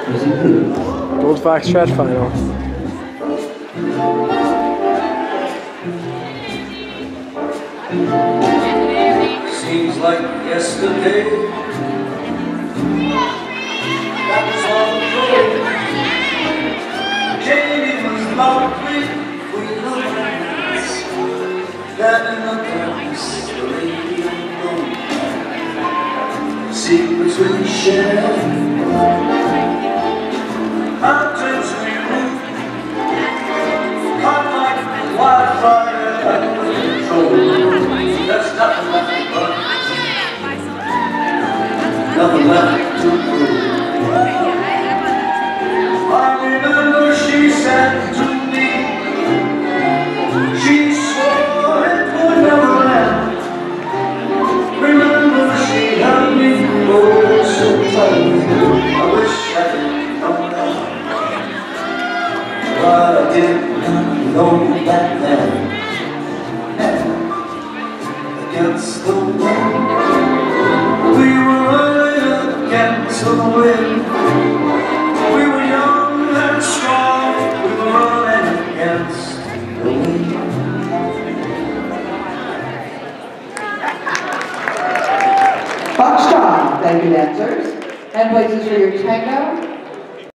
Gold Fox stretch final. Seems like yesterday that was all ago. Jamie was lovely, we loved that in the darkness, the radio known secrets we shared, mountains we moved, hot like wildfire under control. There's nothing left but nothing left to prove. I remember she said to me, she swore it would never end. Remember she held me oh so tight. I wish I didn't know that, but I did not know back then. Against the wind, we were running against the wind. We were young and strong, we were running against the wind. Foxtrot, thank you dancers. And places for your tango.